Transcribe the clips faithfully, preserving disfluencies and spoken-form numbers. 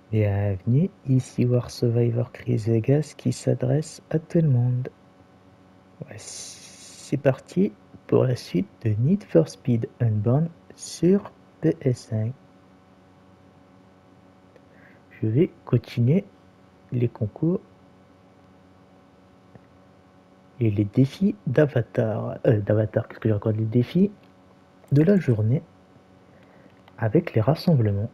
Bienvenue, ici War Survivor Chris Vegas qui s'adresse à tout le monde. Ouais, c'est parti pour la suite de Need for Speed Unbound sur P S cinq. Je vais continuer les concours et les défis d'Avatar. Euh, d'Avatar, qu'est-ce que je raconte? Les défis de la journée avec les rassemblements.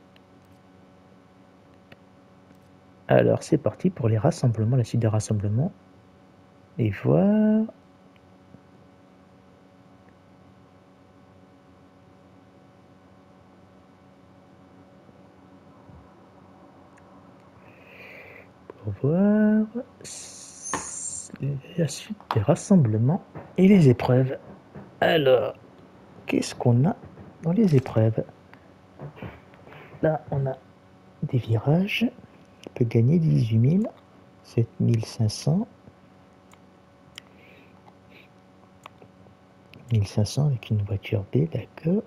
Alors c'est parti pour les rassemblements, la suite des rassemblements. Et voir... Pour voir la suite des rassemblements et les épreuves. Alors, qu'est-ce qu'on a dans les épreuves? Là, on a des virages. On peut gagner dix-huit mille, sept mille cinq cents. mille cinq cents avec une voiture B, d'accord.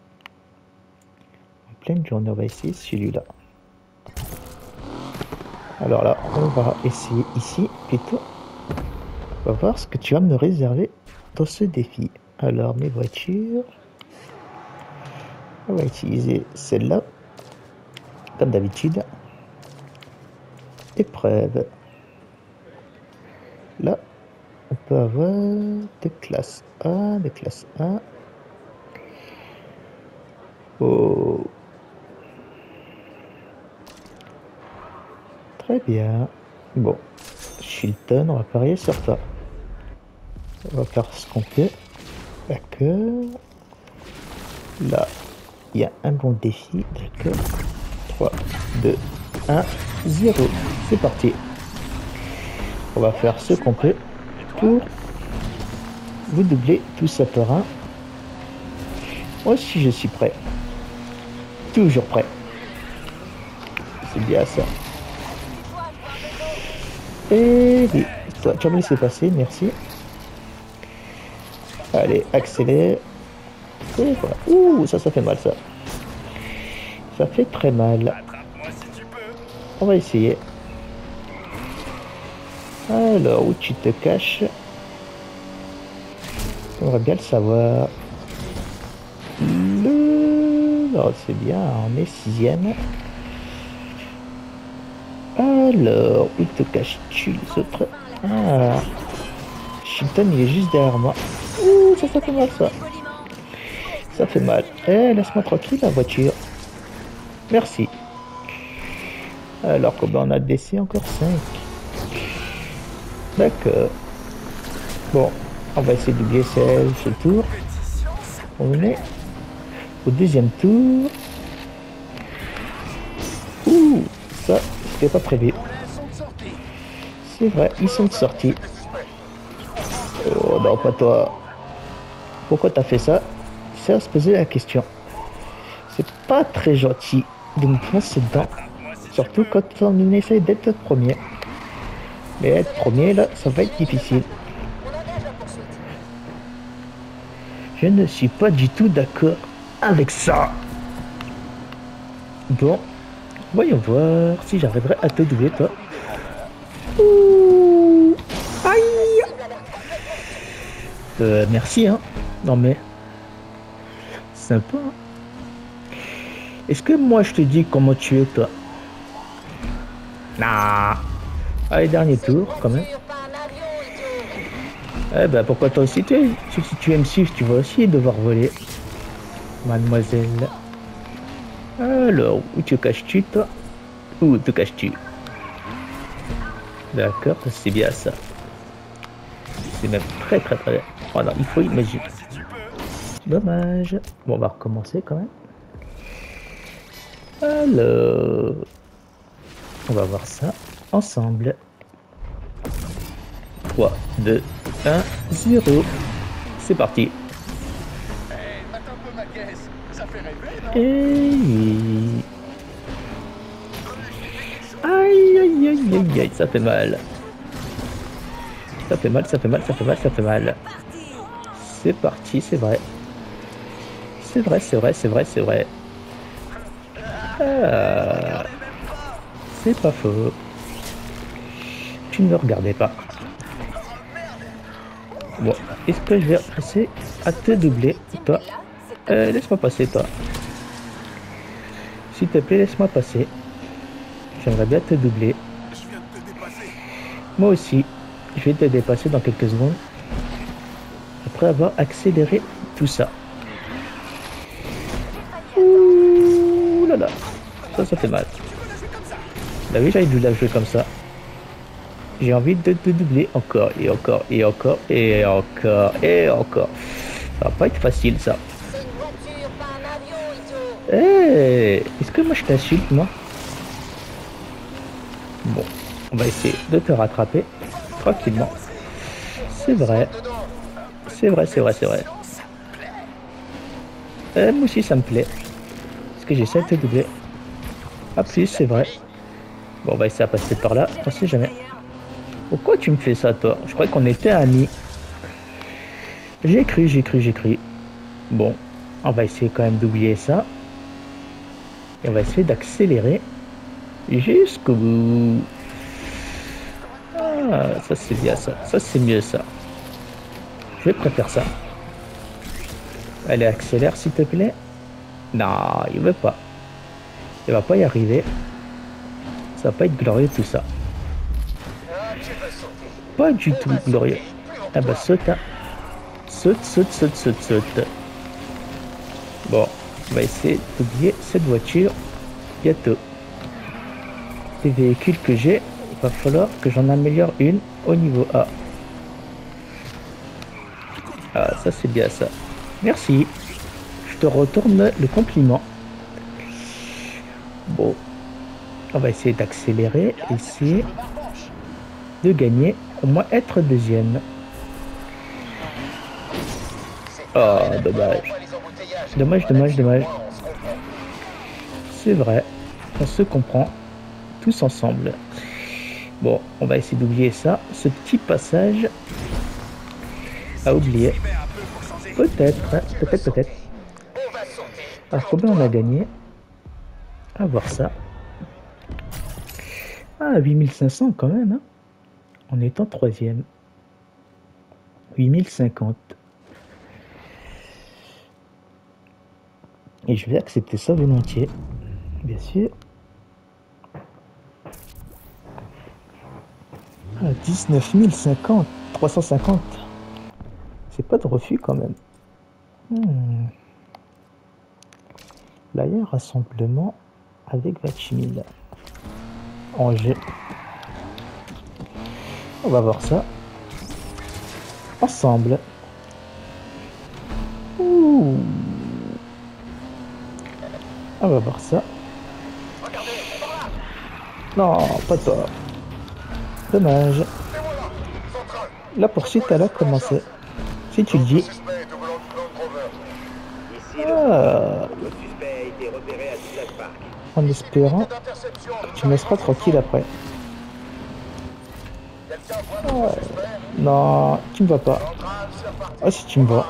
En pleine journée, on va essayer celui-là. Alors là, on va essayer ici, plutôt. On va voir ce que tu vas me réserver dans ce défi. Alors, mes voitures... On va utiliser celle-là, comme d'habitude. Épreuve. Là, on peut avoir des classes A, des classes A. Oh. Très bien. Bon, Chilton, on va parier sur toi. On va faire ce qu'on peut. D'accord. Là, il y a un bon défi. D'accord. trois, deux, un, zéro. C'est parti. On va faire ce qu'on peut pour vous doubler tout ça par un. Moi aussi, je suis prêt. Toujours prêt. C'est bien ça. Et oui, toi, tu vas me laisser passer, merci. Allez, accélère. Et voilà. Ouh, ça, ça fait mal, ça. Ça fait très mal. On va essayer. Alors, où tu te caches? J'aimerais bien le savoir. Le... Oh, c'est bien, on est sixième. Alors, où te caches-tu les autres? Ah, Chilton, il est juste derrière moi. Ouh, ça, ça fait mal, ça. Ça fait mal. Eh, laisse-moi tranquille, la voiture. Merci. Alors, combien on a de décès? Encore cinq. D'accord. Bon, on va essayer d'oublier ce tour. On est au deuxième tour. Ouh, ça, c'était pas prévu. C'est vrai, ils sont sortis. Oh non, pas toi. Pourquoi t'as fait ça? C'est à se poser la question. C'est pas très gentil de me foncer dedans. Surtout quand on essaie d'être premier. Mais être premier, là, ça va être difficile. Je ne suis pas du tout d'accord avec ça. Bon, voyons voir si j'arriverai à te doubler, toi. Ouh, aïe. Euh, merci, hein. Non mais... Sympa, hein. Est-ce que moi je te dis comment tu es, toi? Nah. Allez, dernier tour, quand même. Eh ben, pourquoi toi aussi, tu, si tu aimes suivre, tu vas aussi devoir voler. Mademoiselle. Alors, où te caches-tu, toi? Où te caches-tu? D'accord, c'est bien ça. C'est même très très très bien. Voilà, il faut imaginer. Dommage. Bon, on va recommencer quand même. Alors, on va voir ça ensemble. trois, deux, un, zéro. C'est parti. Et... Aïe, aïe, aïe, aïe, aïe, ça fait mal. Ça fait mal, ça fait mal, ça fait mal, ça fait mal. C'est parti, c'est vrai. C'est vrai, c'est vrai, c'est vrai, c'est vrai. Ah. C'est pas faux. Tu ne me regardais pas. Bon, est-ce que je vais passer à te doubler, toi? Euh, laisse-moi passer, toi. S'il te plaît, laisse-moi passer. J'aimerais bien te doubler. Moi aussi, je vais te dépasser dans quelques secondes. Après avoir accéléré tout ça. Ouh là là. Ça, ça fait mal. Bah oui, j'avais dû la jouer comme ça. J'ai envie de te doubler encore et encore et encore et encore et encore. Ça va pas être facile, ça. Eh, hey, est-ce que moi je t'insulte, moi? Bon, on va essayer de te rattraper tranquillement. C'est vrai. C'est vrai, c'est vrai, c'est vrai. Euh, moi aussi, ça me plaît. Est-ce que j'essaie de te doubler? Ah, plus, c'est vrai. Bon, on va essayer de passer par là. On sait jamais. Pourquoi tu me fais ça, toi? Je croyais qu'on était amis. J'ai cru, j'ai cru, j'ai cru. Bon, on va essayer quand même d'oublier ça. Et on va essayer d'accélérer jusqu'au bout. Ah, ça c'est bien ça. Ça c'est mieux ça. Je préfère ça. Allez, accélère s'il te plaît. Non, il veut pas. Il va pas y arriver. Ça va pas être glorieux tout ça. Pas du tout glorieux. Ah bah saute, hein. Saute, saute, saute, saute, saute. Bon, on va essayer d'oublier cette voiture bientôt. Les véhicules que j'ai, il va falloir que j'en améliore une au niveau A. Ah, ça c'est bien ça. Merci. Je te retourne le compliment. Bon, on va essayer d'accélérer, essayer de gagner, au moins être deuxième. Oh, dommage. Dommage, dommage, dommage. C'est vrai, on se comprend tous ensemble. Bon, on va essayer d'oublier ça, ce petit passage à oublier. Peut-être, peut-être, peut-être. Alors, combien on a gagné? À voir ça. Ah, huit mille cinq cents quand même, hein, en étant troisième. huit mille cinquante. Et je vais accepter ça volontiers, bien sûr. Ah, dix-neuf mille cinquante, trois cent cinquante. C'est pas de refus quand même. Hmm. Là, il y a un rassemblement avec Vachimil. Angers. On va voir ça. Ensemble. Ouh. On va voir ça. Non, pas toi. Dommage. La poursuite, elle a commencé. Si tu le dis. Ah. En espérant que tu me laisseras tranquille après. Ah. Non, tu me vois pas. Ah si tu me vois.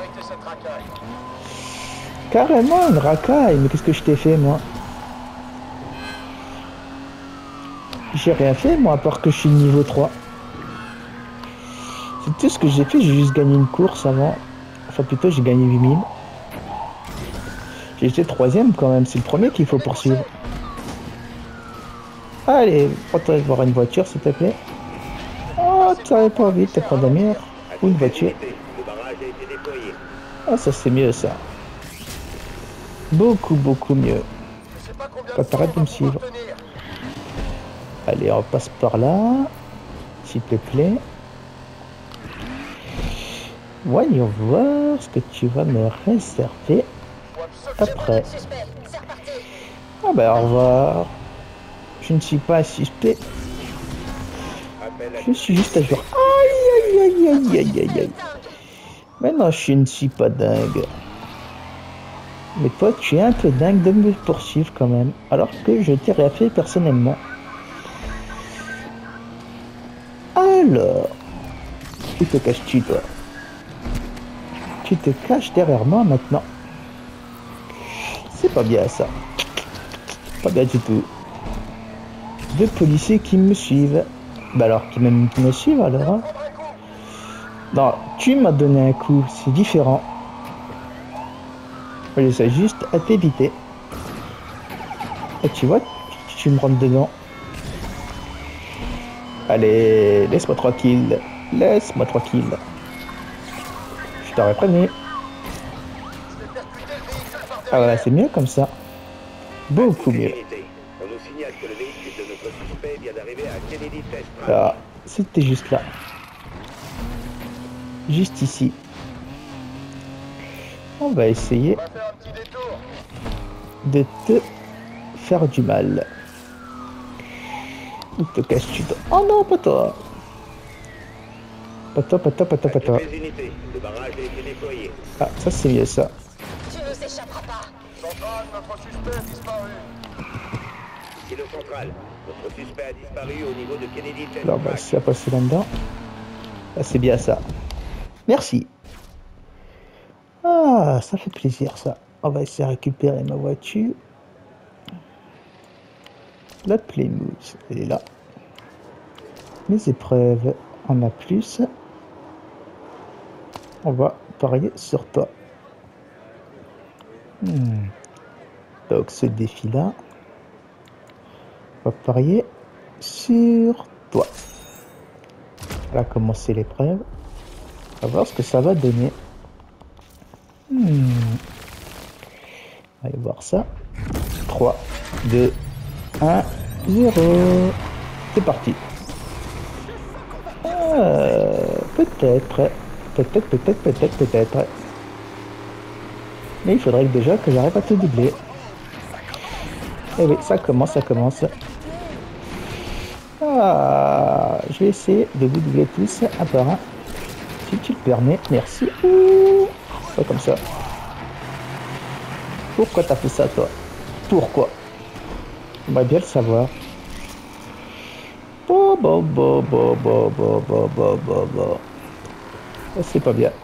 Carrément une racaille, mais qu'est-ce que je t'ai fait moi? J'ai rien fait moi à part que je suis niveau trois. C'est tout ce que j'ai fait, j'ai juste gagné une course avant. Enfin plutôt j'ai gagné huit mille. J'ai été troisième quand même, c'est le premier qu'il faut poursuivre. Allez, prends-toi voir une voiture s'il te plaît. Oh, tu n'arrives pas vite, t'as pas d'amis ou une voiture. Ah, ça c'est mieux ça. Beaucoup, beaucoup mieux. Quand t'arrêtes de me suivre. Allez, on passe par là. S'il te plaît. Voyons voir ce que tu vas me réserver après. Ah bah au revoir. Je ne suis pas un suspect. Je suis juste un joueur. Aïe aïe aïe aïe aïe aïe aïe. Mais non, je ne suis pas dingue. Mais toi, tu es un peu dingue de me poursuivre quand même. Alors que je t'ai rien fait personnellement. Alors, où te caches-tu toi? Tu te caches derrière moi maintenant. C'est pas bien ça. Pas bien du tout. deux policiers qui me suivent. Bah alors, qui même me suivent alors. Hein. Non, tu m'as donné un coup, c'est différent. J'essaie juste à t'éviter. Et tu vois, tu me rentres dedans. Allez, laisse-moi tranquille. Laisse-moi tranquille. Je t'aurais prévenu. Ah voilà, c'est mieux comme ça. Beaucoup mieux. Ah, c'était juste là. Juste ici. On va essayer de te faire du mal. Où te caches-tu? Oh non, pas toi. Pas toi, pas toi, pas toi, pas toi. Ah, ça c'est mieux ça. Tu nous échapperas pas. Centrale, notre suspect a disparu. C'est le central. Notre suspect a disparu au niveau de Kennedy Test. Alors, bah, si à passer là-dedans. Ah, c'est bien ça. Merci. Ah, ça fait plaisir ça. On va essayer de récupérer ma voiture. La Plymouth, elle est là. Mes épreuves, on a plus. On va parier sur toi. Hmm. Donc ce défi-là, on va parier sur toi. On va commencer l'épreuve. On va voir ce que ça va donner. Hmm. On va aller voir ça. trois, deux, un, zéro. C'est parti. Euh, peut-être. Peut-être, peut-être, peut-être, peut-être. Mais il faudrait déjà que j'arrive à te doubler. Eh oui, ça commence, ça commence. Ah, je vais essayer de vous doubler tous un par un. Si tu le permets, merci. Ouh, pas comme ça. Pourquoi t'as fait ça, toi? Pourquoi? J'aimerais bien le savoir. Bon, bon, bon, bon, bon, bon, bon, bon, bon, bon. C'est pas bien.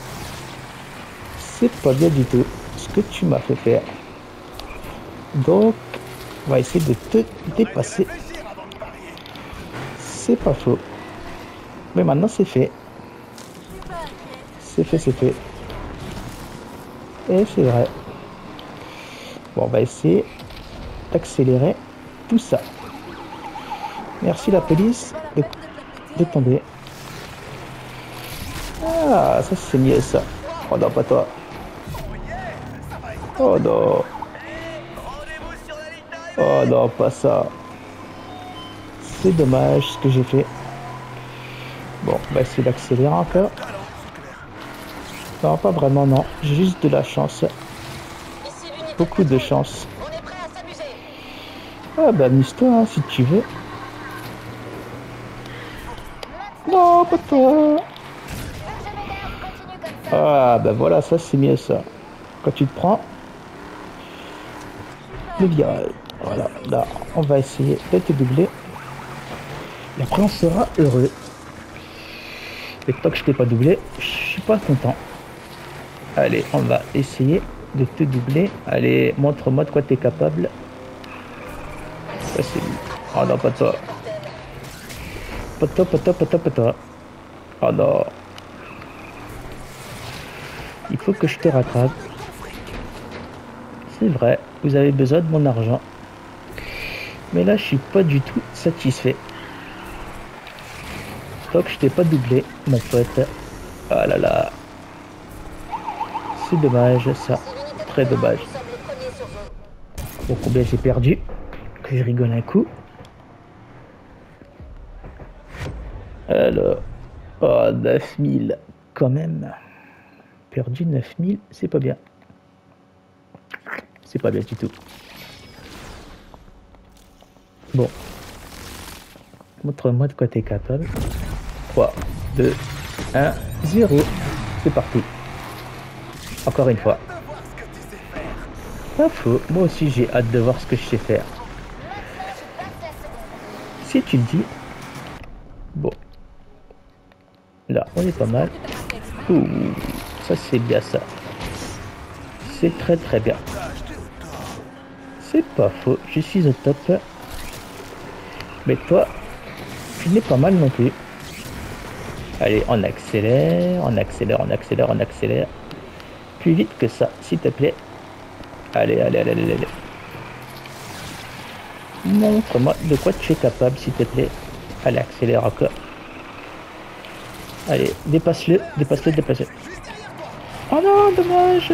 C'est pas bien du tout ce que tu m'as fait faire. Donc, on va essayer de te dépasser. C'est pas faux. Mais maintenant, c'est fait. C'est fait, c'est fait. Et c'est vrai. Bon, on va essayer d'accélérer tout ça. Merci la police de, de tomber. Ah, ça c'est mieux ça. Oh non, pas toi. Oh non. Oh non, pas ça. C'est dommage ce que j'ai fait. Bon, on va essayer d'accélérer encore. Non, pas vraiment, non. J'ai juste de la chance. Beaucoup de chance. Ah bah amuse-toi hein, si tu veux. Non, pas toi. Ah bah voilà, ça c'est mieux ça. Quand tu te prends le virage. Voilà, là, on va essayer de te doubler. Et après on sera heureux. Et tant que je t'ai pas doublé, je suis pas content. Allez, on va essayer de te doubler. Allez, montre-moi de quoi t'es capable. Ça c'est... Oh non, pas toi. Pas toi, pas toi, pas toi, pas toi. Oh non. Il faut que je te rattrape. C'est vrai, vous avez besoin de mon argent. Mais là, je suis pas du tout satisfait. Tant que je t'ai pas doublé, mon pote. Ah là là. C'est dommage, ça. Très dommage. Bon, combien j'ai perdu? Que je rigole un coup. Alors... Oh, neuf mille. Quand même. Perdu neuf mille, c'est pas bien. C'est pas bien du tout. Bon. Montre-moi de quoi t'es capable. trois, deux, un, zéro. C'est parti. Encore une fois. Pas faux. Moi aussi j'ai hâte de voir ce que je sais faire. Si tu le dis. Bon. Là, on est pas mal. Ouh, ça c'est bien ça. C'est très très bien. C'est pas faux. Je suis au top. Mais toi, tu n'es pas mal non plus. Allez, on accélère, on accélère, on accélère, on accélère. Plus vite que ça, s'il te plaît. Allez, allez, allez, allez, allez. Montre-moi de quoi tu es capable, s'il te plaît. Allez, accélère encore. Allez, dépasse-le, dépasse-le, dépasse-le. Oh non, dommage.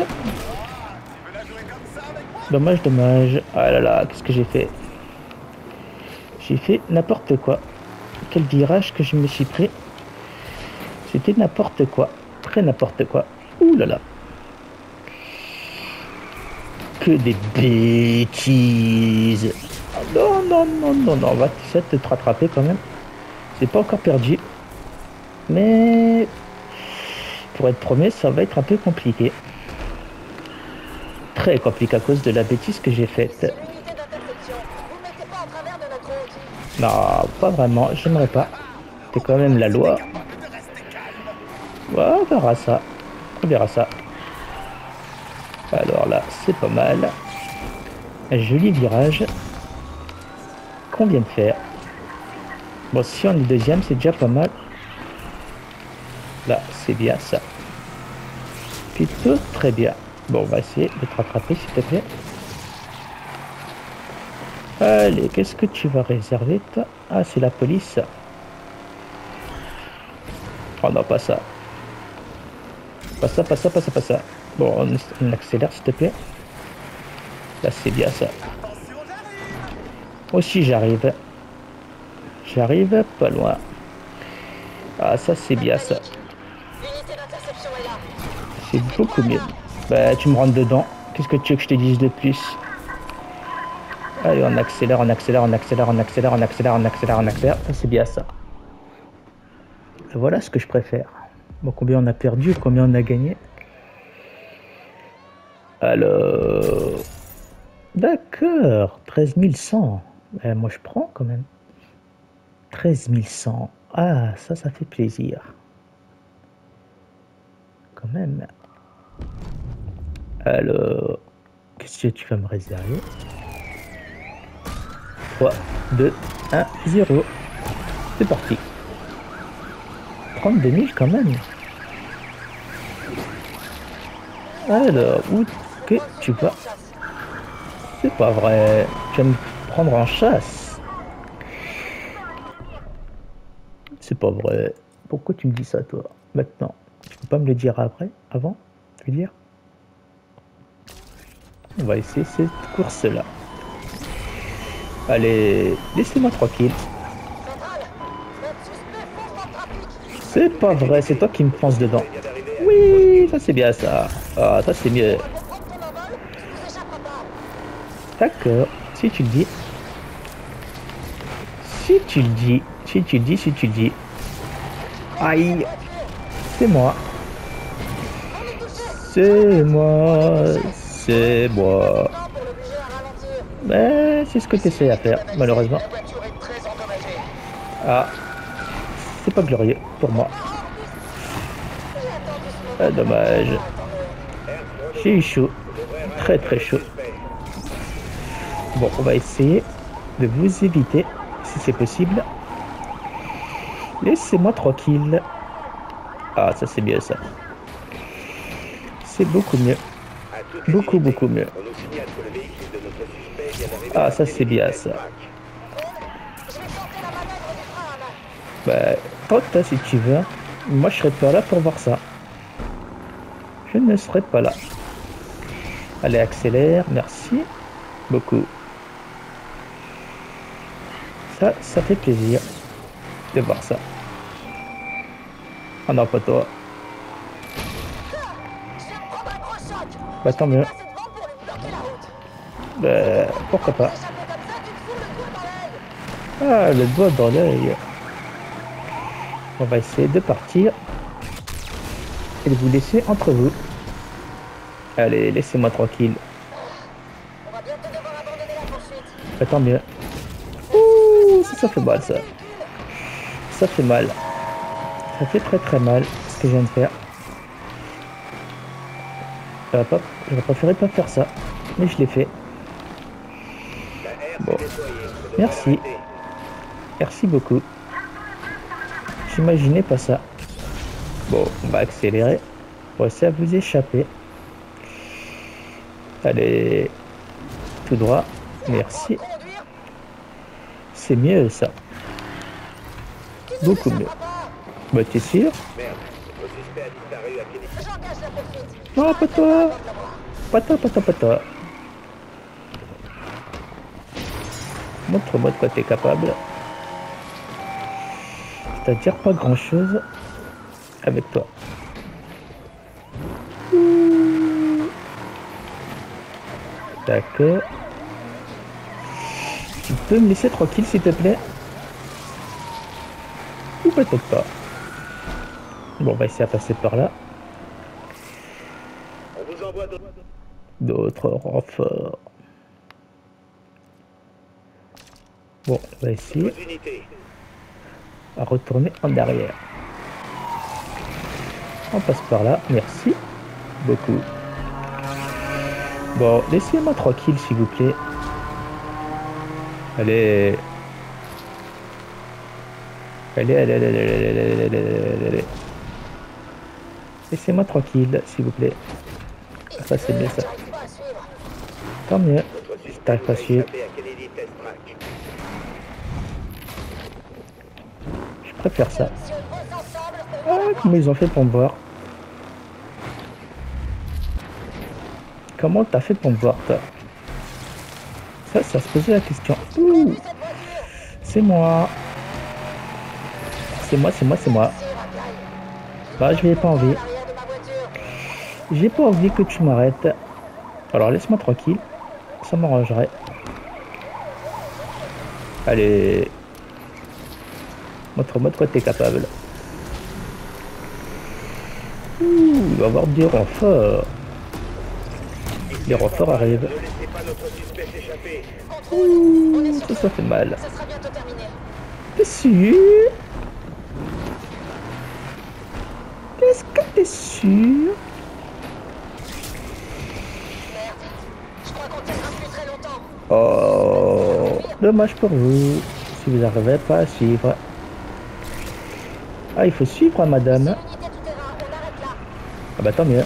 Dommage, dommage. Ah là là, qu'est-ce que j'ai fait? J'ai fait n'importe quoi. Quel virage que je me suis pris. C'était n'importe quoi. Très n'importe quoi. Ouh là là. Que des bêtises. Non, non, non, non, non. On va essayer de te rattraper quand même. C'est pas encore perdu. Mais pour être premier, ça va être un peu compliqué. Très compliqué à cause de la bêtise que j'ai faite. Non, pas vraiment. J'aimerais pas. C'est quand même la loi. Ouais, on verra ça. On verra ça. Alors là, c'est pas mal. Un joli virage qu'on vient de faire. Bon, si on est deuxième, c'est déjà pas mal. Là, c'est bien ça. Plutôt très bien. Bon, on va essayer de te rattraper, s'il te plaît. Allez, qu'est-ce que tu vas réserver, toi? Ah, c'est la police. Oh non, pas ça. Pas ça, pas ça, pas ça, pas ça. Bon, on, on accélère, s'il te plaît. Là, c'est bien ça. Aussi, j'arrive. J'arrive pas loin. Ah, ça, c'est bien ça. C'est beaucoup mieux. Bah, tu me rentres dedans. Qu'est-ce que tu veux que je te dise de plus? Allez, on accélère, on accélère, on accélère, on accélère, on accélère, on accélère, on accélère. Ça, c'est bien ça. Voilà ce que je préfère. Bon, combien on a perdu, combien on a gagné? Alors... D'accord, treize mille cent. Euh, moi, je prends quand même. treize mille cent. Ah, ça, ça fait plaisir. Quand même. Alors, qu'est-ce que tu vas me réserver? trois, deux, un, zéro. C'est parti. trente-deux mille quand même. Alors, où que tu vas? C'est pas vrai. Tu vas me prendre en chasse. C'est pas vrai. Pourquoi tu me dis ça, toi, maintenant? Tu peux pas me le dire après, avant? Tu veux dire? On va essayer cette course-là. Allez, laissez-moi tranquille. C'est pas vrai, c'est toi qui me fonce dedans. Oui, ça c'est bien ça. Ah, ça c'est mieux. D'accord, si tu le dis. Si tu le dis, si tu le dis, si tu le dis. Aïe, c'est moi. C'est moi, c'est moi. Mais c'est ce que tu essaies à faire, malheureusement. Ah, c'est pas glorieux pour moi. Ah, dommage. J'ai eu chaud, très très chaud. Bon, on va essayer de vous éviter, si c'est possible. Laissez-moi tranquille. Ah, ça c'est mieux ça. C'est beaucoup mieux. Beaucoup, beaucoup mieux. Ah, ça c'est bien ça. Bah, tente si tu veux. Moi je serai pas là pour voir ça. Je ne serai pas là. Allez, accélère, merci. Beaucoup. Ça, ça fait plaisir de voir ça. Ah non, pas toi. Bah tant mieux. Bah, pourquoi pas. Ah, le doigt dans l'œil. On va essayer de partir et de vous laisser entre vous. Allez, laissez-moi tranquille. Bah, tant mieux. Ouh, ça, ça fait mal ça. Ça fait mal. Ça fait très très mal ce que je viens de faire. J'aurais pas, j'aurais préféré pas faire ça, mais je l'ai fait. Bon, merci. Merci beaucoup. J'imaginais pas ça. Bon, on va accélérer pour essayer à vous échapper. Allez, tout droit. Merci. Conduire. C'est mieux ça. Tu nous Beaucoup mieux. échapperas pas. Bah t'es sûr? Merde, notre suspect a disparu à Kennedy. J'engage la poursuite. Non, pas toi. Avant de l'avoir. Pas toi, pas toi, pas toi. Montre-moi de quoi t'es capable. C'est-à-dire pas grand-chose avec toi. D'accord. Tu peux me laisser tranquille s'il te plaît? Ou peut-être pas. Bon, on va essayer de passer par là. On vous envoie d'autres D'autres renforts. Bon, on va essayer unités. à retourner en arrière. On passe par là, merci beaucoup. Bon, laissez-moi tranquille s'il vous plaît. Allez. Allez, allez, allez, allez, allez, allez, allez, allez, allez. Laissez-moi tranquille s'il vous plaît. Ah, ça c'est bien ça. J'arrive pas à suivre. Tant mieux. Notre Si suspect t'arrives pas à a suivre. échappé à Kennedy Test Track. Je préfère ça. Si on bosse ensemble, on Ah, va l'avoir. comment ils ont fait pour me voir? Comment t'as fait pour me voir, toi? Ça, ça se posait la question. Ouh, Conduis cette voiture. c'est moi. C'est moi, c'est moi, c'est moi. C'est racaille. Bah, je n'ai pas envie. À l'arrière de ma voiture. J'ai pas envie que tu m'arrêtes. Alors, laisse-moi tranquille. Ça m'arrangerait. Allez. Montre-moi de quoi t'es capable. Ouh, il va y avoir des renforts. Les renforts arrivent. Ne laissez pas notre suspect s'échapper. Contrôle. On est Ouh, sur ça, ça fait mal. Ça sera bientôt terminé. T'es sûr? Est-ce que t'es sûr? Merde. Je crois qu'on tiendra plus très longtemps. Oh, dommage pour vous, si vous n'arrivez pas à suivre. Ah, il faut suivre, madame. Unité tout terrain, on arrête là. Ah bah tant mieux.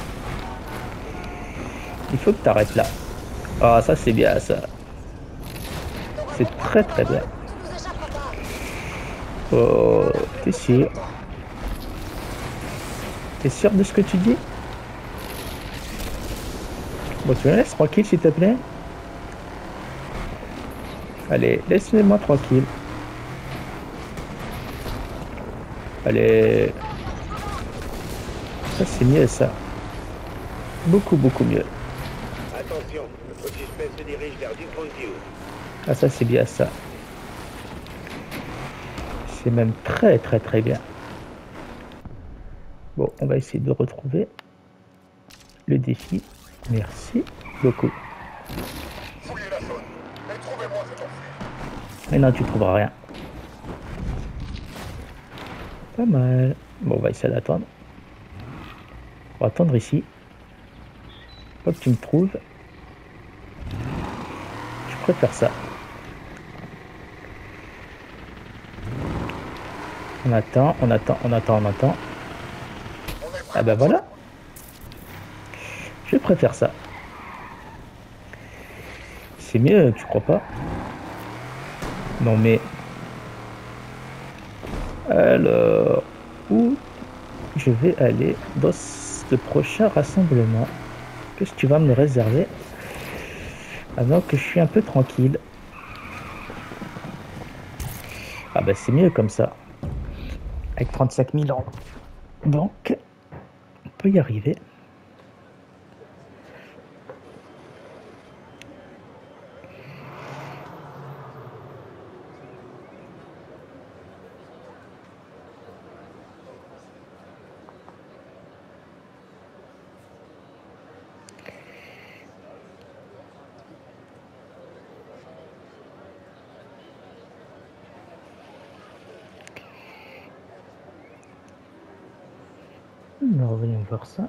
Il faut que tu arrêtes là. Ah, ça c'est bien, ça. C'est très très bien. Tu nous échapperas pas. Oh, t'es sûr? T'es sûr de ce que tu dis? Bon, tu me laisses tranquille, s'il te plaît? Allez, laisse-moi tranquille. Allez. Ça, c'est mieux, ça. Beaucoup, beaucoup mieux. Attention, notre suspect se dirige vers Dupont View. Ah, ça, c'est bien, ça. C'est même très, très, très bien. Bon, on va essayer de retrouver le défi. Merci beaucoup. Fouillez la zone. Et trouvez-moi cet enfant. Mais non, tu trouveras rien. Pas mal. Bon, on va essayer d'attendre. On va attendre ici. Pas que tu me trouves. Je préfère ça. On attend, on attend, on attend, on attend. Ah ben voilà. Je préfère ça. C'est mieux, tu crois pas? Non mais... Alors... Où je vais aller dans ce prochain rassemblement? Qu'est-ce que tu vas me réserver? Avant que je suis un peu tranquille. Ah bah c'est mieux comme ça. Avec trente-cinq mille ans. Donc, on peut y arriver. Nous revenons voir ça.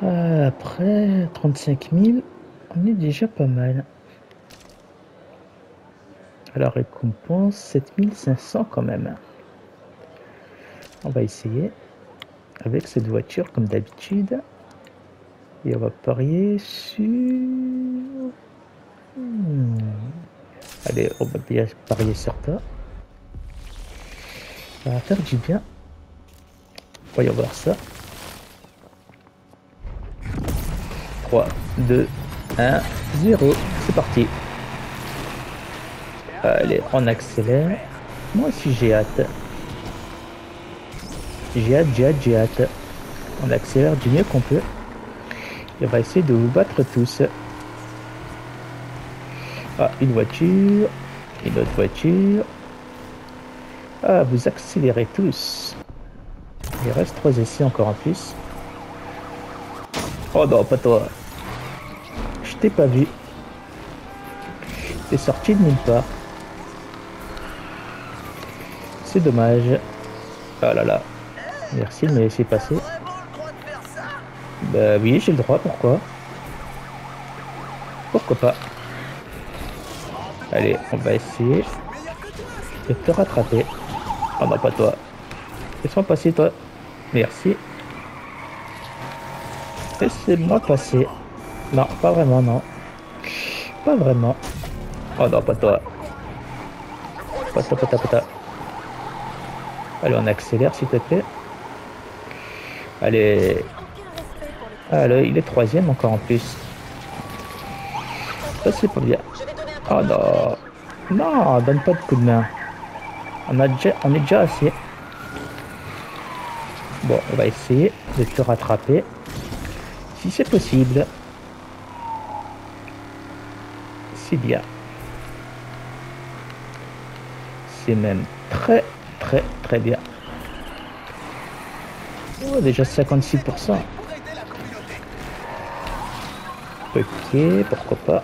Euh, après trente-cinq mille, on est déjà pas mal. Alors récompense sept mille cinq cents quand même. On va essayer avec cette voiture comme d'habitude. Et on va parier sur... Hmm. Allez, on va bien parier sur toi. Ça va faire du bien. Voyons voir ça. trois, deux, un, zéro. C'est parti. Allez, on accélère. Moi aussi j'ai hâte. J'ai hâte, j'ai hâte, j'ai hâte. On accélère du mieux qu'on peut. Et on va essayer de vous battre tous. Ah, une voiture. Une autre voiture. Ah, vous accélérez tous. Il reste trois essais encore en plus. Oh non, pas toi. Je t'ai pas vu. T'es sorti de nulle part. C'est dommage. Ah là là. Merci de me laisser passer. Bah oui, j'ai le droit, pourquoi? Pourquoi pas? Allez, on va essayer de te rattraper. Oh non, pas toi. Laisse-moi passer, toi. Merci. Laissez-moi passer. Non, pas vraiment, non. Pas vraiment. Oh non, pas toi. Pas toi, pas toi, pas toi. Allez, on accélère, s'il te plaît. Allez. Allez, il est troisième encore en plus. Ça, c'est pas bien. Oh non. Non, donne pas de coup de main. On, a déjà, on est déjà assez. Bon, on va essayer de te rattraper. Si c'est possible. C'est bien. C'est même très, très, très bien. Oh, déjà cinquante-six pour cent. Ok, pourquoi pas.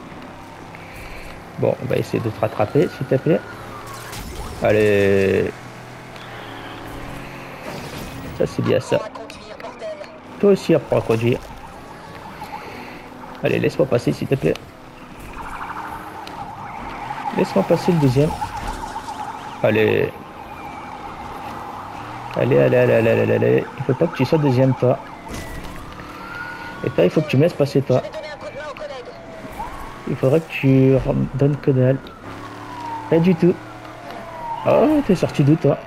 Bon, on va essayer de te rattraper, s'il te plaît. Allez. Ça, c'est bien ça. Toi aussi, apprends à conduire. Allez, laisse-moi passer, s'il te plaît. Laisse-moi passer le deuxième. Allez. Allez, allez, allez, allez, allez, allez. Il faut pas que tu sois deuxième, toi. Et toi, il faut que tu me laisses passer, toi. Il faudrait que tu donnes que dalle. Pas du tout. Oh, t'es sorti d'où, toi?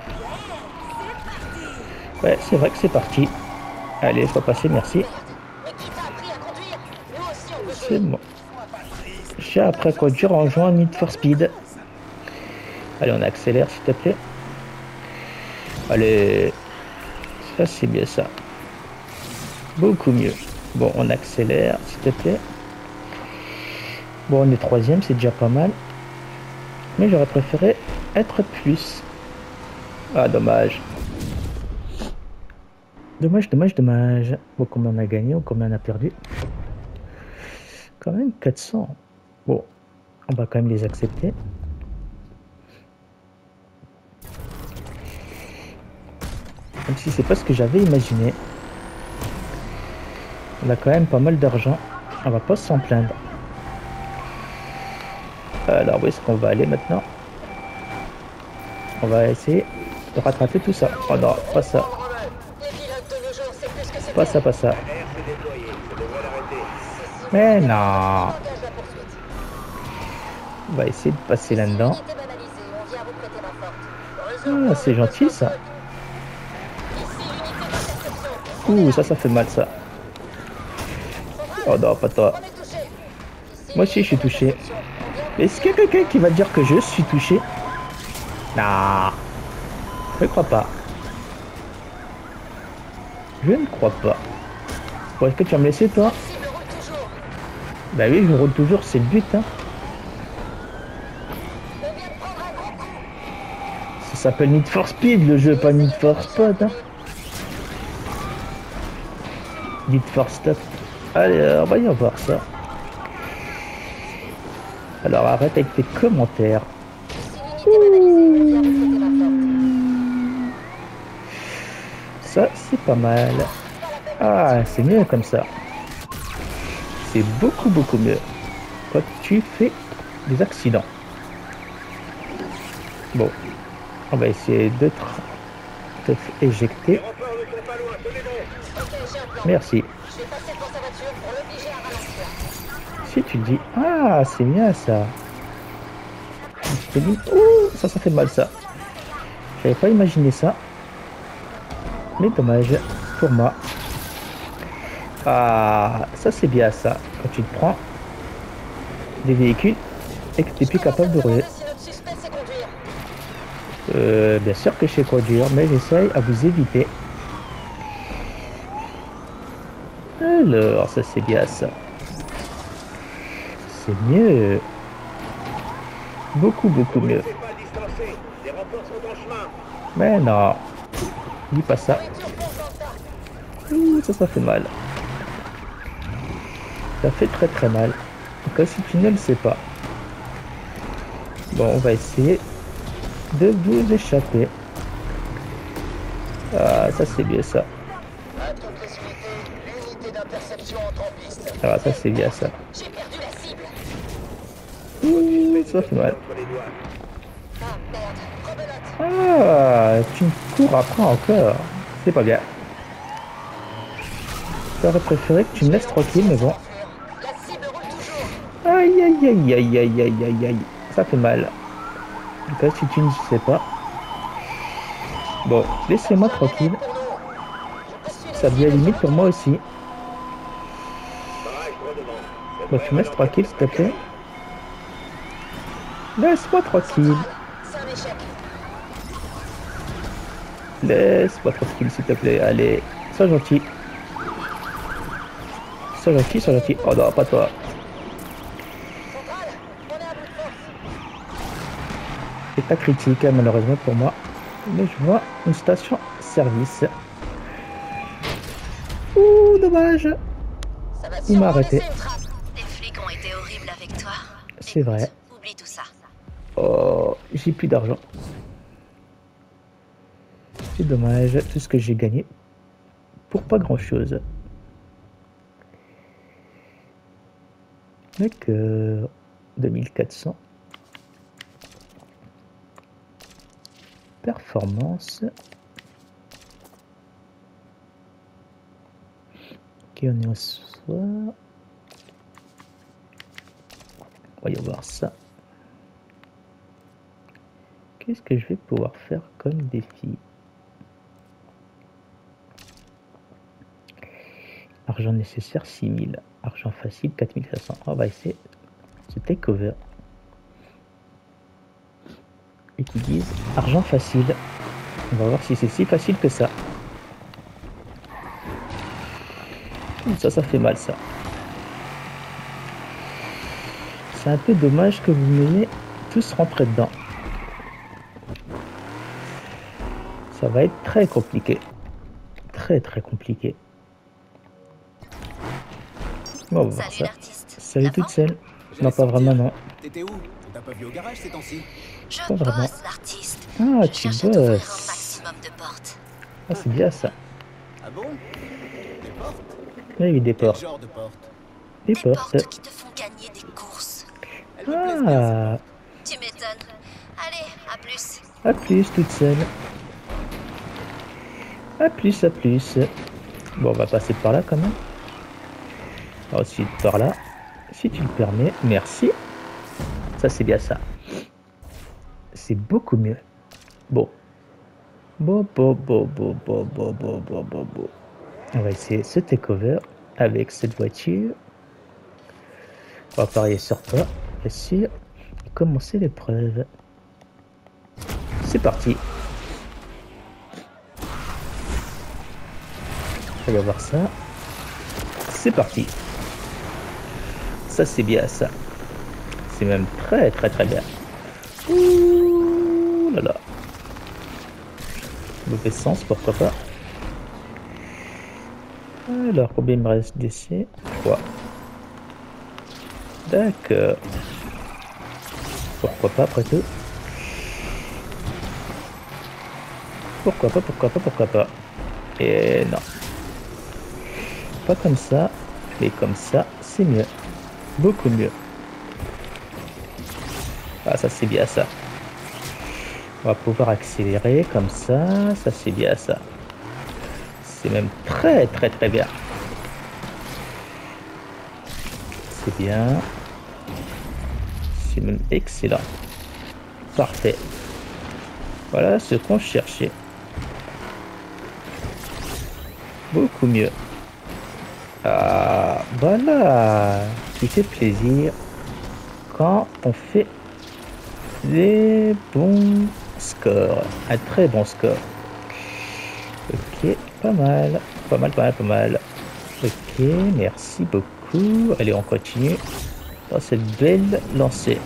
Ouais, c'est vrai que c'est parti. Allez, faut passer, merci. C'est bon. J'ai appris à conduire en jouant à Need for Speed. Allez, on accélère, s'il te plaît. Allez. Ça, c'est bien ça. Beaucoup mieux. Bon, on accélère, s'il te plaît. Bon, on est troisième, c'est déjà pas mal. Mais j'aurais préféré être plus. Ah, dommage. Dommage, dommage, dommage. Bon, combien on a gagné ou combien on a perdu? Quand même quatre cents. Bon, on va quand même les accepter. Même si c'est pas ce que j'avais imaginé. On a quand même pas mal d'argent. On va pas s'en plaindre. Alors où est-ce qu'on va aller maintenant? On va essayer de rattraper tout ça. Oh non, pas ça. Pas ça, pas ça. Mais non. On va essayer de passer là-dedans. Ah, c'est gentil ça. Ouh, ça, ça fait mal ça. Oh non, pas toi. Moi aussi, je suis touché. Est-ce qu'il y a quelqu'un qui va dire que je suis touché? Non. Je ne crois pas. Je ne crois pas. Bon, est-ce que tu vas me laisser, toi? Bah oui, je roule toujours, c'est le but, hein. Ça s'appelle Need for Speed, le jeu, pas Need for Spot, hein. Need for Stop. Allez, on va y voir ça. Alors arrête avec tes commentaires. Ouh. Ça, c'est pas mal. Ah, c'est mieux comme ça. C'est beaucoup beaucoup mieux quand tu fais des accidents. Bon, on va essayer de te éjecter. Les renforts ne sont pas loin, tenez bon. Ok, j'ai un plan. Merci. Je vais passer devant sa voiture pour l'obliger à ralentir. Si tu dis, ah, c'est bien ça. Je te dis, ouh, ça, ça fait mal ça. J'avais pas imaginé ça. Mais dommage pour moi. Ah, ça c'est bien ça. Quand tu te prends des véhicules et que tu n'es plus capable de rouler. Si notre suspect sait conduire. Euh, bien sûr que je sais conduire, mais j'essaye à vous éviter. Alors, ça c'est bien ça. C'est mieux. Beaucoup, beaucoup Ne mieux. laissez pas le distancer. Les renforts sont en chemin. Mais non. Dis pas ça. Voiture fonce dans le tas. Ouh, ça, ça fait mal. Ça fait très très mal. Encore si tu ne le sais pas. Bon, on va essayer de vous échapper. Ah, ça c'est bien ça. À toutes les unités, l'unité d'interception entre en piste. Ah, ça c'est bien ça. J'ai perdu la cible. Ouh, ça fait mal. Entre les doigts. Ah merde, rebelote. Ah, tu cours après encore. C'est pas bien. J'aurais préféré que tu me laisses tranquille, mais bon. La cible roule toujours. Aïe aïe aïe aïe aïe aïe aïe aïe. Ça fait mal. En tout cas, si tu ne sais pas. Bon, laissez-moi tranquille. Pour nous. Je peux suivre Ça devient limite pour moi aussi. Pareil, je redemande. C'est Bon, vrai, tu me laisses alors, tranquille, s'il te plaît. Laisse-moi tranquille. C'est un échec. Laisse-moi tranquille, s'il te plaît. Allez, sois gentil. Sois gentil, sois gentil. Oh non, pas toi. Centrale, on est à bout de force. C'est pas critique, hein, malheureusement pour moi. Mais je vois une station service. Ouh, dommage. Ça va Il m'a sûrement arrêté. laisser une trace. Les flics ont été horribles avec toi. C'est Écoute, vrai. Oublie tout ça. Oh, j'ai plus d'argent. C'est dommage, tout ce que j'ai gagné pour pas grand chose. D'accord, deux mille quatre cents. Performance. Ok, on est au soir. On va y voir ça. Qu'est-ce que je vais pouvoir faire comme défi? Argent nécessaire six mille. Argent facile quatre mille cinq cents. On va essayer ce takeover. Et qui disent argent facile. On va voir si c'est si facile que ça. Ça, ça fait mal ça. C'est un peu dommage que vous m'ayez tous rentré dedans. Ça va être très compliqué. Très très compliqué. Bon, on va voir Salut ça. l'artiste. Salut La toute forme seule. J'allais Non, pas sortir. vraiment, non. T'étais où? On t'a pas vu au garage ces temps-ci? Je Pas vraiment. bosse l'artiste. Ah, Je tu cherche à t'ouvrir un bosses. maximum de portes. Ah, c'est bien ça. Ah bon? Des portes? Il y a eu des Quel portes. genre de portes? Des Des portes. portes qui te font gagner des courses. Elles me plaisent bien, ces Ah, portes. Tu m'étonnes. Allez, à plus. à plus toute seule. À plus, à plus. Bon, on va passer par là quand même. Ensuite par là, si tu le permets. Merci. Ça c'est bien ça. C'est beaucoup mieux. Bon. Bon, bon, bon, bon, bon, bon, bon, bon, bon, bon. On va essayer ce takeover avec cette voiture. On va parier sur toi, bien sûr. Et commencer l'épreuve. C'est parti. On va voir ça. C'est parti. Ça c'est bien ça. C'est même très très très bien. Ouh là là. Mauvais sens, pourquoi pas. Alors, combien il me reste d'essais? trois. D'accord. Pourquoi pas après tout? Pourquoi pas, pourquoi pas, pourquoi pas? Et non. pas comme ça, mais comme ça, c'est mieux. Beaucoup mieux. Ah, ça c'est bien ça. On va pouvoir accélérer comme ça, ça c'est bien ça. C'est même très très très bien. C'est bien. C'est même excellent. Parfait. Voilà ce qu'on cherchait. Beaucoup mieux. Ah, voilà. Qui fait plaisir quand on fait des bons scores. Un très bon score. Ok, pas mal. Pas mal, pas mal, pas mal. Ok, merci beaucoup. Allez, on continue dans cette belle lancée.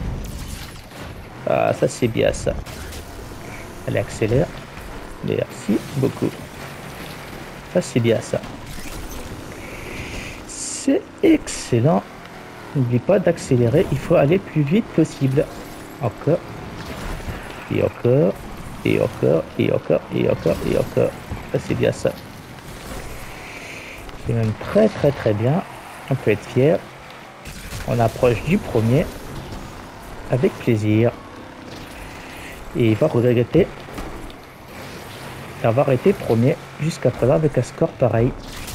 Ah, ça c'est bien ça. Allez, accélère. Merci beaucoup. Ça c'est bien ça. C'est excellent. N'oublie pas d'accélérer. Il faut aller plus vite possible. Encore. Et encore. Et encore. Et encore. Et encore. Et encore. Ça c'est bien ça. C'est même très très très bien. On peut être fier. On approche du premier. Avec plaisir. Et il va regretter d'avoir été premier jusqu'à présent avec un score pareil.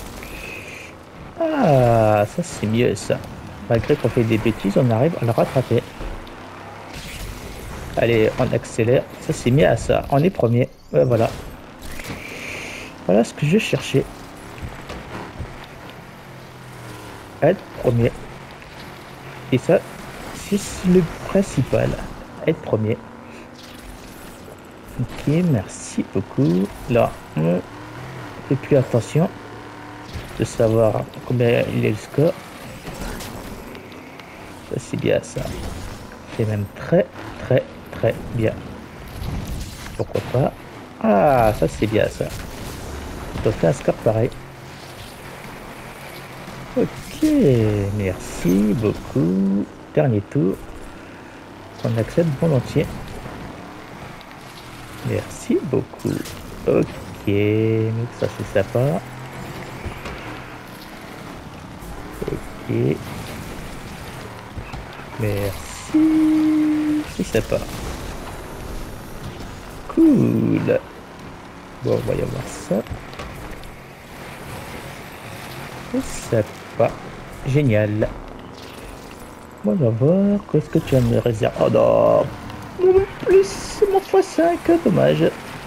Ah, ça c'est mieux ça. Malgré qu'on fait des bêtises, on arrive à le rattraper. Allez, on accélère. Ça c'est mieux à ça. On est premier. Ouais, voilà. Voilà ce que je cherchais. Être premier. Et ça, c'est le principal. Être premier. Ok, merci beaucoup. Là, on fait plus attention de savoir combien il est le score. Ça c'est bien ça. C'est même très très très bien. Pourquoi pas. Ah, ça c'est bien ça. On fait un score pareil. Ok, merci beaucoup. Dernier tour. On accepte volontiers. Merci beaucoup. Ok, donc ça c'est sympa. Ok. Merci. C'est sympa. Cool. Bon, on va y avoir ça. C'est sympa. Génial. Bon, on va voir. Qu'est-ce que tu as me réservé? Oh non. Mon plus, mon fois cinq, dommage.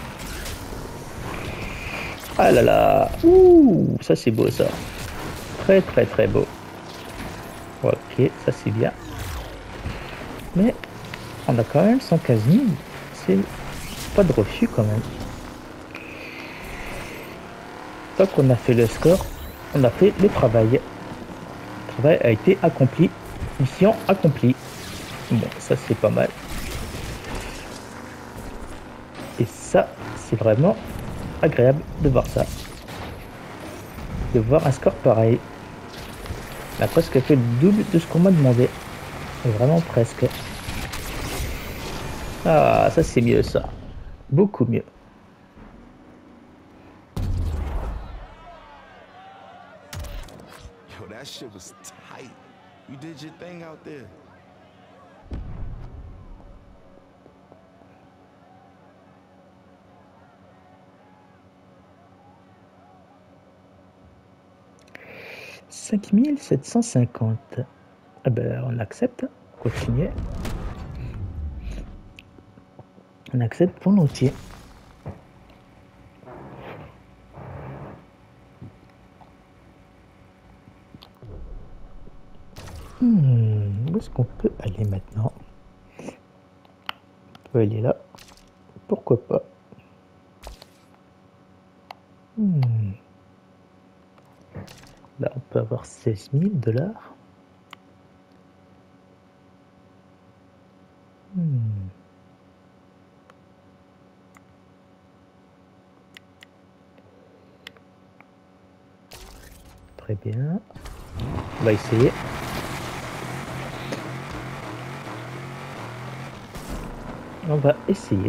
Ah là là. Ouh, ça c'est beau ça. Très très très beau. Ok, ça c'est bien. Mais on a quand même cent quinze mille. C'est pas de refus quand même. Tant qu'on a fait le score, on a fait le travail. Le travail a été accompli. Mission accomplie. Bon, ça c'est pas mal. Et ça, c'est vraiment agréable de voir ça. De voir un score pareil. On a presque fait le double de ce qu'on m'a demandé. Vraiment presque. Ah, ça c'est mieux ça. Beaucoup mieux. Yo, that shit was tight. You did your thing out there. cinq mille sept cent cinquante. Ah ben, on accepte. Continuer. On accepte volontiers. Hmm, où est-ce qu'on peut aller maintenant? On peut aller là. Pourquoi pas? Hmm. Là, on peut avoir seize mille dollars. Hmm. Très bien. On va essayer. On va essayer.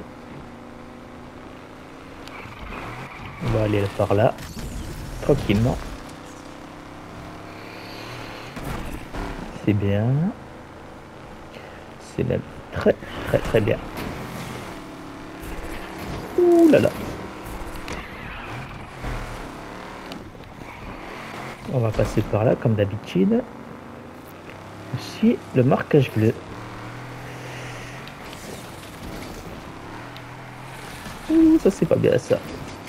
On va aller par là, tranquillement. c'est bien. C'est même très très très bien. Ouh là là. On va passer par là comme d'habitude. Ici, le marquage bleu. Ouh, ça c'est pas bien ça.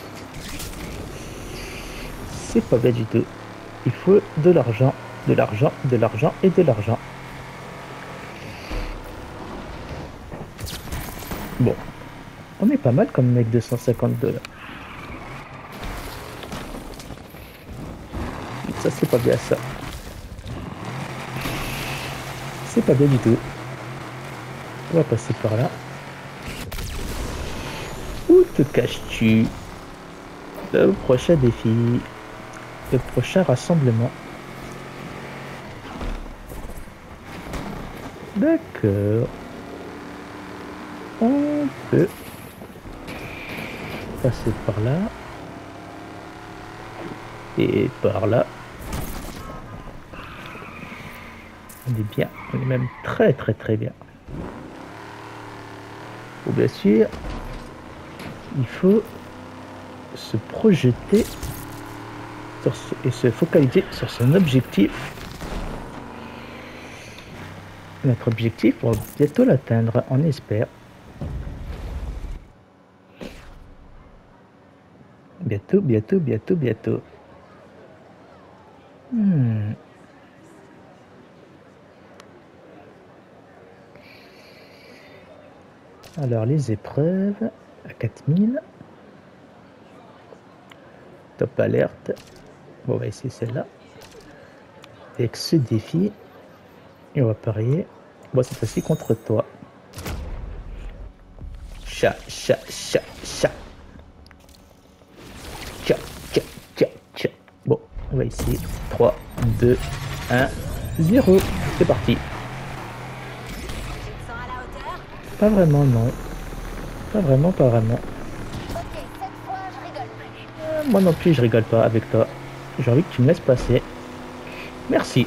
C'est pas bien du tout. Il faut de l'argent, de l'argent, de l'argent et de l'argent. Bon. On est pas mal comme mec deux cent cinquante-deux là. Ça c'est pas bien ça. C'est pas bien du tout. On va passer par là. Où te caches-tu? Le prochain défi. Le prochain rassemblement. D'accord. On peut passer par là. Et par là. On est bien. On est même très très très bien. Bon, bien sûr, il faut se projeter sur ce, et se focaliser sur son objectif. Notre objectif, on va bientôt l'atteindre, on espère. Bientôt, bientôt, bientôt, bientôt. Hmm. Alors, les épreuves à quatre mille. Top alerte. Bon, on va essayer celle-là. Avec ce défi. Et on va parier. Bon, cette fois-ci contre toi. Chat, chat, chat, chat. Chat, chat, chat, chat. Bon, on va essayer. trois, deux, un, zéro. C'est parti. Pas vraiment, non. Pas vraiment, pas vraiment. Ok, cette fois, je rigole plus. Euh, moi non plus, je rigole pas avec toi. J'ai envie que tu me laisses passer. Merci.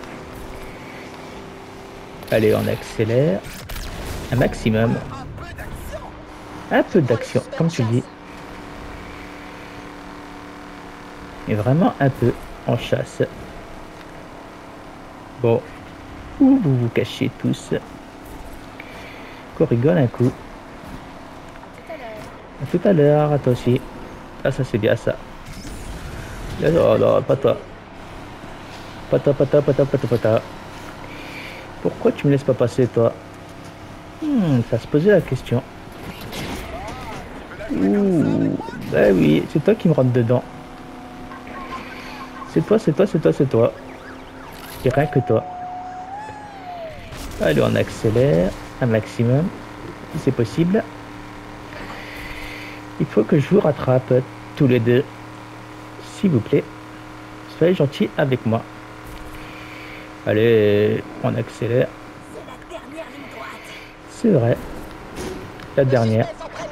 Allez, on accélère. Un maximum. Un peu d'action, comme tu dis. Mais vraiment un peu en chasse. Bon. Où vous vous cachez tous? Qu'on rigole un coup. À tout à l'heure, à toi aussi. Ah, ça c'est bien ça. Oh non, pas toi. Pas toi, pas toi, pas toi, pas toi, pas toi. Pourquoi tu me laisses pas passer, toi? Hmm, ça se posait la question. Ouh, bah oui, c'est toi qui me rentre dedans. C'est toi, c'est toi, c'est toi, c'est toi. Et rien que toi. Allez, on accélère un maximum, si c'est possible. Il faut que je vous rattrape tous les deux. S'il vous plaît, soyez gentils avec moi. Allez, on accélère. C'est vrai. La dernière.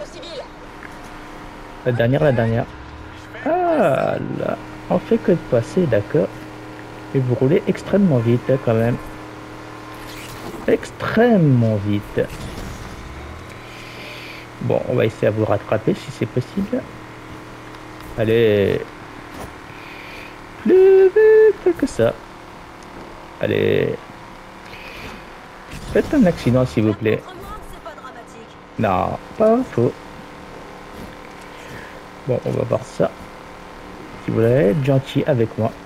La dernière, la dernière. Ah là, on fait que de passer, d'accord. Et vous roulez extrêmement vite quand même. Extrêmement vite. Bon, on va essayer à vous rattraper si c'est possible. Allez. Plus vite que ça. Allez. Faites un accident s'il vous plaît. Non, pas faux. Bon, on va voir ça. Si vous voulez être gentil avec moi.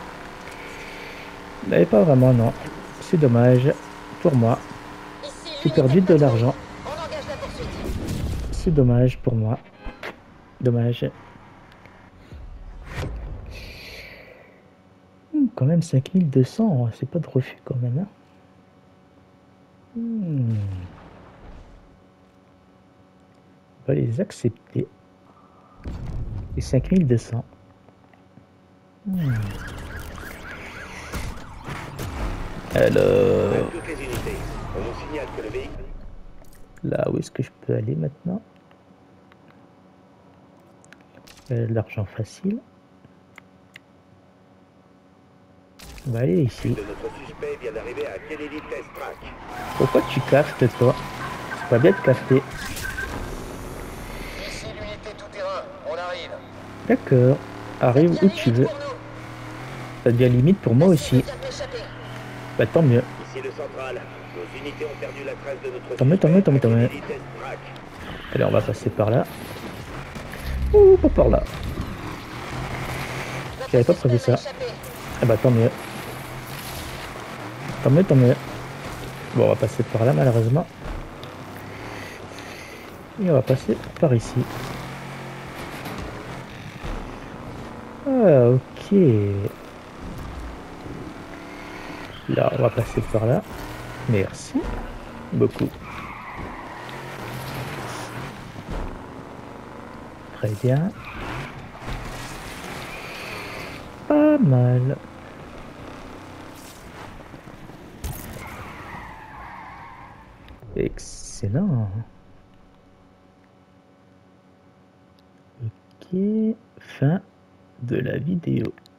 Mais pas vraiment, non. C'est dommage pour moi. J'ai perdu de l'argent. C'est dommage pour moi. Dommage. Hmm, quand même cinq mille deux cents, c'est pas de refus quand même. Hein. Hmm. On va les accepter. Et cinq mille deux cents. Hmm. Alors... Toutes les unités. On nous signale que le véhicule... Là, où est-ce que je peux aller maintenant? euh, L'argent facile. On va aller De ici. notre suspect vient d'arriver à Kennedy Test Track. Pourquoi tu castes toi? C'est pas bien de caster. Ici l'unité tout-terrain, on arrive. D'accord. Arrive où tu veux. Ça devient limite pour moi aussi. Bah tant mieux. Ici le central. Nos unités ont perdu la trace de notre Tant mieux, tant mieux, tant mieux, tant mieux. Kennedy Test Track. Allez, on va passer par là. Ouh, pas par là. J'avais pas prévu ça. Ah bah tant mieux. Tant mieux, tant mieux. Bon, on va passer par là malheureusement. Et on va passer par ici. Ah, ok. Là, on va passer par là. Merci beaucoup. Très bien. Pas mal. Excellent. Ok, fin de la vidéo.